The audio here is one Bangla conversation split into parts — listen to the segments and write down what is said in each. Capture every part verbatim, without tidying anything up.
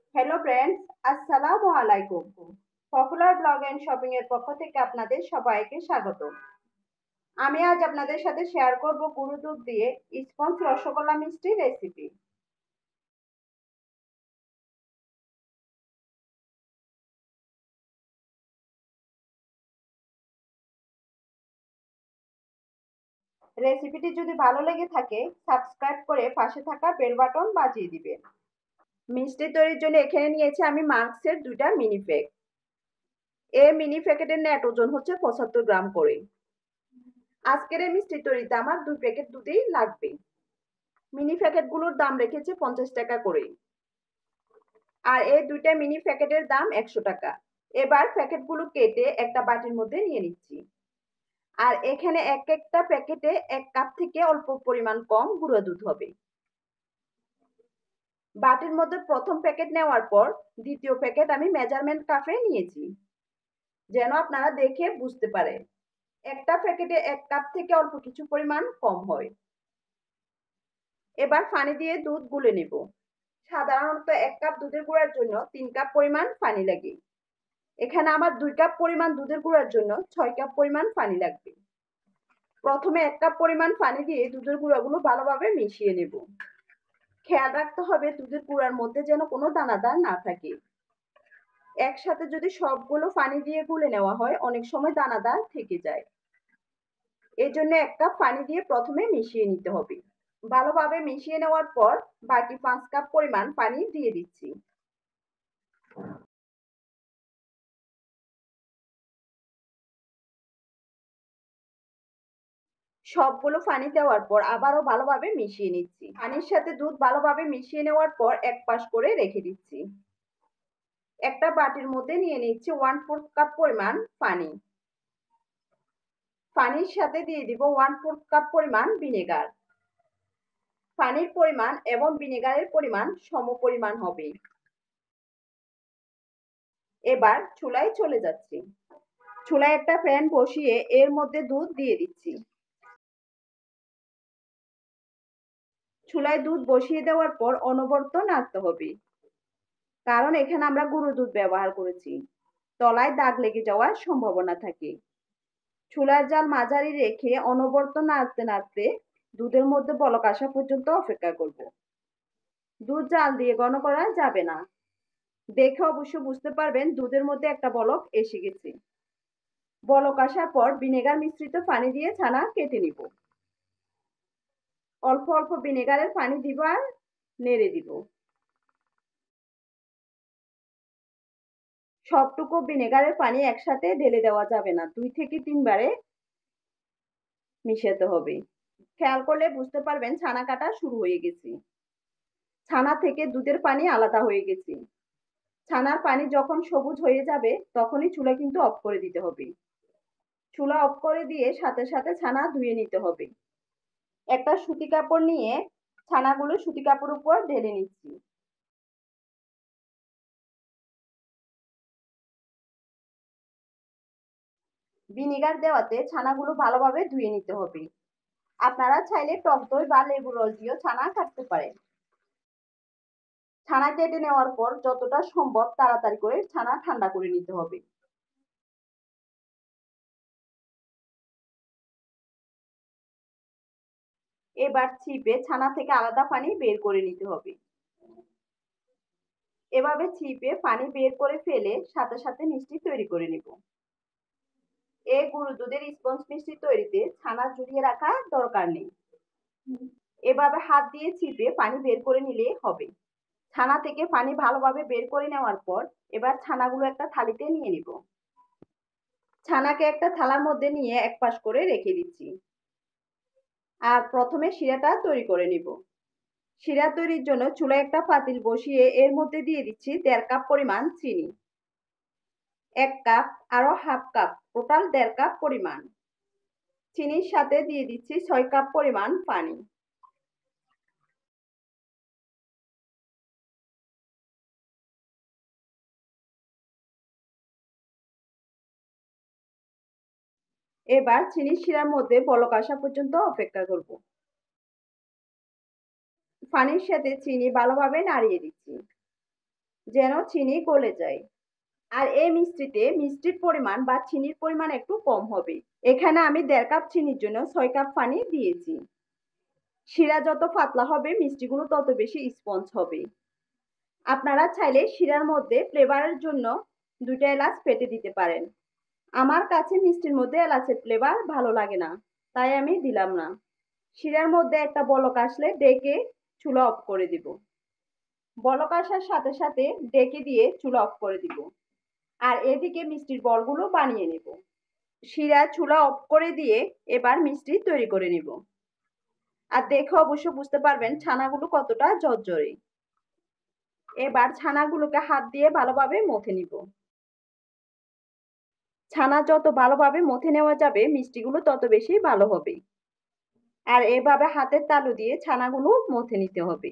হ্যালো ফ্রেন্ডস, আসসালামু আলাইকুম। পপুলার ব্লগ এন্ড শপিং এর পক্ষ থেকে আপনাদের সবাইকে স্বাগত। আমি আজ আপনাদের সাথে শেয়ার করব গুঁড়ো দুধ দিয়ে স্পঞ্জ রসগোল্লা মিষ্টি রেসিপি। রেসিপিটি যদি ভালো লেগে থাকে সাবস্ক্রাইব করে পাশে থাকা বেল বাটন বাজিয়ে দিবেন। মিষ্টি তৈরির জন্য এখানে নিয়েছি আমি মার্কসের দুইটা মিনি প্যাক। এই মিনি প্যাকেটের নেট ওজন হচ্ছে পঁচাত্তর গ্রাম করে। আজকের এই মিষ্টি তৈরিতে আমার দুই প্যাকেট দুধই লাগবে। মিনি প্যাকেটগুলোর দাম রেখেছি পঞ্চাশ টাকা করে। আর এই দুইটা মিনি প্যাকেটের দাম একশো টাকা। এবার প্যাকেটগুলো কেটে একটা বাটির মধ্যে নিয়ে নিচ্ছি। আর এখানে এক একটা প্যাকেটে এক কাপ থেকে অল্প পরিমাণ কম গুঁড়ো দুধ হবে। বাটির মধ্যে প্রথম প্যাকেট নেওয়ার পর দ্বিতীয় প্যাকেট আমি মেজারমেন্ট কাপে নিয়েছি, যেন আপনারা দেখে বুঝতে পারেন একটা প্যাকেটে এক কাপ থেকে অল্প কিছু পরিমাণ কম হয়। এবার পানি দিয়ে দুধ গুলে নেব। সাধারণত এক কাপ দুধের গুঁড়ার জন্য তিন কাপ পরিমাণ পানি লাগে। এখানে আমার দুই কাপ পরিমাণ দুধের গুঁড়ার জন্য ছয় কাপ পরিমাণ পানি লাগবে। প্রথমে এক কাপ পরিমাণ পানি দিয়ে দুধের গুঁড়াগুলো ভালোভাবে মিশিয়ে নেব। খেয়াল রাখতে হবে দুধের গুঁড়ার মধ্যে যেন কোনো দানাদার না থাকে। একসাথে যদি সবগুলো পানি দিয়ে গুলে নেওয়া হয় অনেক সময় দানাদার থেকে যায়। এই জন্য এক কাপ পানি দিয়ে প্রথমে মিশিয়ে নিতে হবে। ভালোভাবে মিশিয়ে নেওয়ার পর বাকি পাঁচ কাপ পরিমাণ পানি দিয়ে দিচ্ছি। সবগুলো পানি দেওয়ার পর আবারও ভালোভাবে মিশিয়ে নিচ্ছি। পানির সাথে দুধ ভালোভাবে মিশিয়ে নেওয়ার পর এক পাশ করে রেখে দিচ্ছি। একটা বাটির মধ্যে নিয়ে নিচ্ছি ওয়ান ফোর্থ কাপ পরিমাণ পানি। পানির সাথে দিয়ে দিব ওয়ান ফোর্থ কাপ পরিমাণ ভিনেগার। পানির পরিমাণ এবং ভিনেগারের পরিমাণ সম পরিমাণ হবে। এবার চুলায় চলে যাচ্ছি। চুলায় একটা প্যান বসিয়ে এর মধ্যে দুধ দিয়ে দিচ্ছি। চুলায় দুধ বসিয়ে দেওয়ার পর অনবরত নাড়তে হবে, কারণ এখানে আমরা গুঁড়ো দুধ ব্যবহার করেছি। তলায় দাগ লেগে যাওয়ার সম্ভাবনা থাকে। চুলার জাল মাঝারি রেখে অনবরত নাড়তে নাড়তে দুধের মধ্যে বলক আসা পর্যন্ত অপেক্ষা করব। দুধ জাল দিয়ে ঘন করা যাবে না। দেখে অবশ্য বুঝতে পারবেন দুধের মধ্যে একটা বলক এসে গেছে। বলক আসার পর ভিনেগার মিশ্রিত পানি দিয়ে ছানা কেটে নিব। অল্প অল্প ভিনেগারের পানি দিব আর নেড়ে দিব। সবটুকু ভিনেগারের পানি একসাথে ঢেলে দেওয়া যাবে না, দুই থেকে তিনবারে মিশাতে হবে। খেয়াল করলে বুঝতে পারবেন ছানা কাটা শুরু হয়ে গেছে। ছানা থেকে দুধের পানি আলাদা হয়ে গেছে। ছানার পানি যখন সবুজ হয়ে যাবে তখনই চুলা কিন্তু অফ করে দিতে হবে। চুলা অফ করে দিয়ে সাথে সাথে ছানা ধুয়ে নিতে হবে। একটা সুতি কাপড় নিয়ে ছানাগুলো সুতি কাপড়ের উপর ঢেলে নিচ্ছি। ভিনেগার দেওয়াতে ছানাগুলো ভালোভাবে ধুয়ে নিতে হবে। আপনারা চাইলে টক দই বা লেবুর রস দিয়েও ছানা কাটতে পারেন। ছানা কেটে নেওয়ার পর যতটা সম্ভব তাড়াতাড়ি করে ছানা ঠান্ডা করে নিতে হবে। এবার ছিপে ছানা থেকে আলাদা পানি বের করে নিতে হবে। এভাবে ছিপে পানি বের করে ফেলে সাথে সাথে মিষ্টি তৈরি করে নিব। এই গুঁড়ো দুধের স্পঞ্জ মিষ্টি তৈরিতে ছানা ঝুলিয়ে রাখা দরকার নেই। এভাবে হাত দিয়ে ছিপে পানি বের করে নিলে হবে। ছানা থেকে পানি ভালোভাবে বের করে নেওয়ার পর এবার ছানাগুলো একটা থালিতে নিয়ে নিব। ছানাকে একটা থালার মধ্যে নিয়ে এক পাশ করে রেখে দিচ্ছি। আর প্রথমে শিরাটা তৈরি করে নিব। শিরা তৈরির জন্য চুলায় একটা পাতিল বসিয়ে এর মধ্যে দিয়ে দিচ্ছি দেড় কাপ পরিমাণ চিনি। এক কাপ আরো হাফ কাপ, টোটাল দেড় কাপ পরিমাণ চিনির সাথে দিয়ে দিচ্ছি ছয় কাপ পরিমাণ পানি। এবার চিনির শিরার মধ্যে বলক আসা পর্যন্ত অপেক্ষা করব। পানির সাথে চিনি ভালোভাবে নাড়িয়ে দিচ্ছি। যেন চিনি গলে যায়। আর এই মিষ্টিতে মিষ্টির পরিমাণ বা চিনির পরিমাণ একটু কম হবে। এখানে আমি দেড় কাপ চিনির জন্য ছয় কাপ পানি দিয়েছি। শিরা যত পাতলা হবে মিষ্টিগুলো তত বেশি স্পঞ্জ হবে। আপনারা চাইলে শিরার মধ্যে ফ্লেভারের জন্য দুইটা এলাচ ফেটে দিতে পারেন। আমার কাছে মিষ্টির মধ্যে এলাচের ফ্লেভার ভালো লাগে না, তাই আমি দিলাম না। শিরার মধ্যে একটা বলক আসলে ডেকে চুলা অফ করে দিব। বলক আসার সাথে সাথে ডেকে দিয়ে চুলা অফ করে দিব। আর এদিকে মিষ্টির বলগুলো বানিয়ে নেব। শিরা চুলা অফ করে দিয়ে এবার মিষ্টি তৈরি করে নিব। আর দেখে অবশ্য বুঝতে পারবেন ছানাগুলো কতটা ঝরঝরে। এবার ছানাগুলোকে হাত দিয়ে ভালোভাবে মথে নিব। ছানা যত ভালোভাবে মথে নেওয়া যাবে মিষ্টিগুলো তত বেশি ভালো হবে। আর এভাবে হাতের তালু দিয়ে ছানাগুলো মথে নিতে হবে।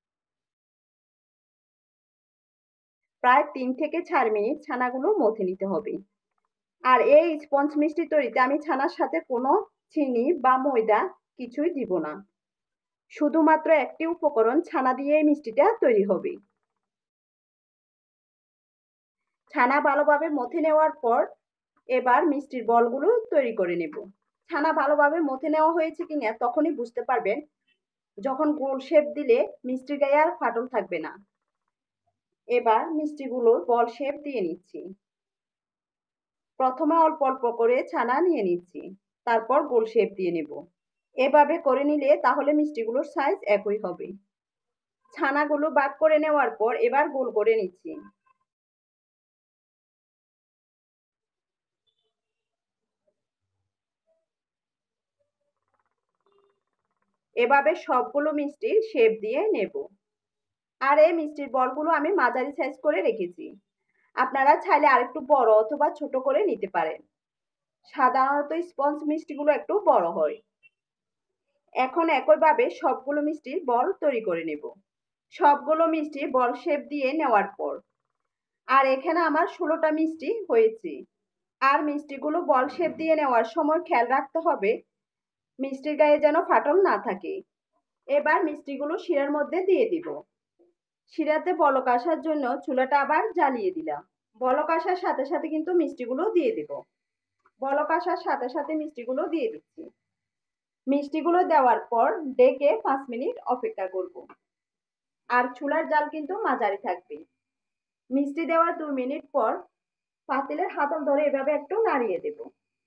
প্রায় তিন থেকে চার মিনিট ছানাগুলো মথে নিতে হবে। আর এই স্পঞ্জ মিষ্টি তৈরিতে আমি ছানার সাথে কোনো চিনি বা ময়দা কিছুই দিব না। শুধুমাত্র একটি উপকরণ ছানা দিয়ে এই মিষ্টিটা তৈরি হবে। ছানা ভালোভাবে মথে নেওয়ার পর এবার মিষ্টির বলগুলো তৈরি করে নেব। ছানা ভালোভাবে মথে নেওয়া হয়েছে কিনা তখনই বুঝতে পারবেন যখন গোল শেপ দিলে মিষ্টির গায়ে আর ফাটল থাকবে না। এবার মিষ্টিগুলোর বল শেপ দিয়ে নিচ্ছি। প্রথমে অল্প অল্প করে ছানা নিয়ে নিচ্ছি, তারপর গোল শেপ দিয়ে নেব। এভাবে করে নিলে তাহলে মিষ্টিগুলোর সাইজ একই হবে। ছানাগুলো ভাগ করে নেওয়ার পর এবার গোল করে নিচ্ছি। এভাবে সবগুলো মিষ্টির শেপ দিয়ে নেব। আর এই মিষ্টির বলগুলো আমি মাঝারি সাইজ করে রেখেছি। আপনারা চাইলে আরেকটু বড় অথবা ছোট করে নিতে পারেন। সাধারণত স্পঞ্জ মিষ্টিগুলো একটু বড় হয়। এখন একইভাবে সবগুলো মিষ্টির বল তৈরি করে নেব। সবগুলো মিষ্টি বল শেপ দিয়ে নেওয়ার পর আর এখানে আমার ষোলোটা মিষ্টি হয়েছে। আর মিষ্টিগুলো বল শেপ দিয়ে নেওয়ার সময় খেয়াল রাখতে হবে মিষ্টির গায়ে যেন ফাটল না থাকে। এবার মিষ্টিগুলো শিরার মধ্যে দিয়ে দিব। শিরাতে বলক আসার জন্য চুলাটা আবার জ্বালিয়ে দিলাম। বলক আসার সাথে সাথে কিন্তু মিষ্টিগুলো দিয়ে দিব। বলক আসার সাথে সাথে মিষ্টিগুলো দিয়ে দিচ্ছি। মিষ্টিগুলো দেওয়ার পর ডেকে পাঁচ মিনিট অপেক্ষা করব। আর চুলার জাল কিন্তু মাঝারি থাকবে। মিষ্টি দেওয়ার দুই মিনিট পর পাতিলের হাতল ধরে এভাবে একটু নাড়িয়ে দেব।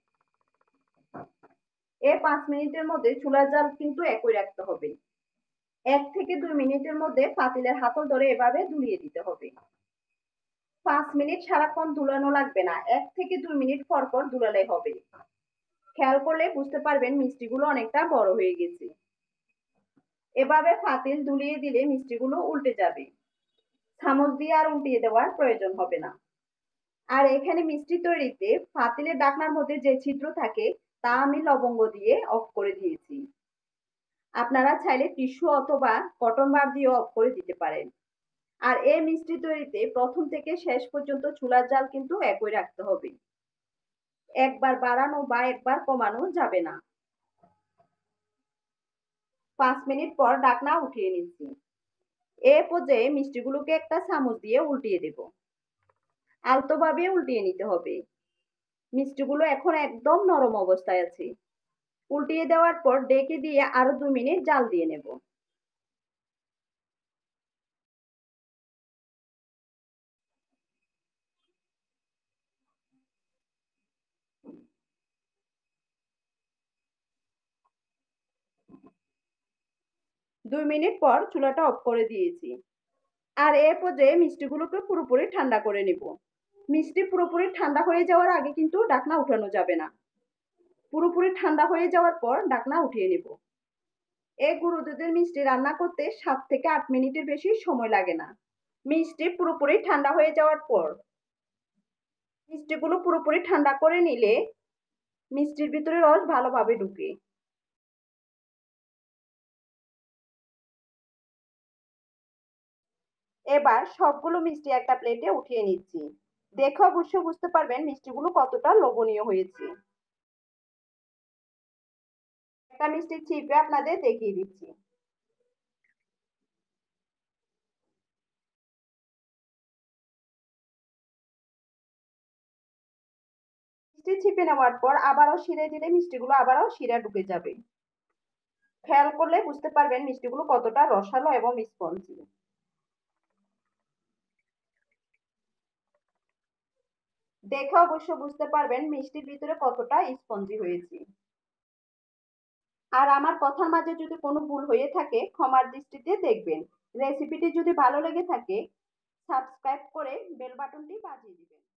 এই পাঁচ মিনিটের মধ্যে চুলার জাল কিন্তু একই রাখতে হবে। এক থেকে দুই মিনিটের মধ্যে পাতিলের হাতল ধরে এভাবে দুলিয়ে দিতে হবে। পাঁচ মিনিট সারাক্ষণ দুলানো লাগবে না, এক থেকে দুই মিনিট পর পর দুলালে হবে। খেয়াল করলে বুঝতে পারবেন মিষ্টিগুলো অনেকটা বড় হয়ে গেছে। এভাবে পাতিল দুলিয়ে দিলে মিষ্টিগুলো উল্টে যাবে। চামচ দিয়ে আর উল্টিয়ে দেওয়ার প্রয়োজন হবে না। আর এখানে মিষ্টি তৈরিতে পাতিলের ঢাকনার মধ্যে যে ছিদ্র থাকে তা আমি লবঙ্গ দিয়ে অফ করে দিয়েছি। আপনারা চাইলে টিস্যু অথবা কটন বার দিয়ে অফ করে দিতে পারেন। আর এই মিষ্টি তৈরিতে প্রথম থেকে শেষ পর্যন্ত চুলার জাল কিন্তু একই রাখতে হবে। একবার বাড়ানো বা একবার কমানো যাবে না। পাঁচ মিনিট পর ঢাকনা উঠিয়ে নিচ্ছি। এ পর্যায়ে মিষ্টিগুলোকে একটা চামচ দিয়ে উল্টিয়ে দেব। আলতোভাবে উল্টিয়ে নিতে হবে। মিষ্টিগুলো এখন একদম নরম অবস্থায় আছে। উল্টিয়ে দেওয়ার পর ডেকে দিয়ে আরো দুই মিনিট জাল দিয়ে নেব। দুই মিনিট পর চুলাটা অফ করে দিয়েছি। আর এ পর্যায়ে মিষ্টিগুলোকে পুরোপুরি ঠান্ডা করে নেব। মিষ্টি পুরোপুরি ঠান্ডা হয়ে যাওয়ার আগে কিন্তু ঢাকনা উঠানো যাবে না। পুরোপুরি ঠান্ডা হয়ে যাওয়ার পর ঢাকনা উঠিয়ে নেব। এই গুঁড়ো দুধের মিষ্টি রান্না করতে সাত থেকে আট মিনিটের বেশি সময় লাগে না। মিষ্টি পুরোপুরি ঠান্ডা হয়ে যাওয়ার পর মিষ্টিগুলো পুরোপুরি ঠান্ডা করে নিলে মিষ্টির ভিতরে রস ভালোভাবে ঢুকে। এবার সবগুলো মিষ্টি একটা প্লেটে উঠিয়ে নিচ্ছি। দেখে অবশ্য বুঝতে পারবেন মিষ্টিগুলো কতটা লোভনীয় হয়েছে। একটা মিষ্টি চিপে আপনাদের দেখিয়ে দিচ্ছি। মিষ্টি চিপে নেওয়ার পর আবারও শিরে দিলে মিষ্টিগুলো আবারও শিরা ঢুকে যাবে। খেয়াল করলে বুঝতে পারবেন মিষ্টিগুলো কতটা রসালো এবং স্পঞ্জি। দেখে অবশ্য বুঝতে পারবেন মিষ্টির ভিতরে কতটা স্পঞ্জি হয়েছে। আর আমার কথার মাঝে যদি কোনো ভুল হয়ে থাকে ক্ষমার দৃষ্টিতে দেখবেন। রেসিপিটি যদি ভালো লেগে থাকে সাবস্ক্রাইব করে বেল বাটনটি বাজিয়ে দিবেন।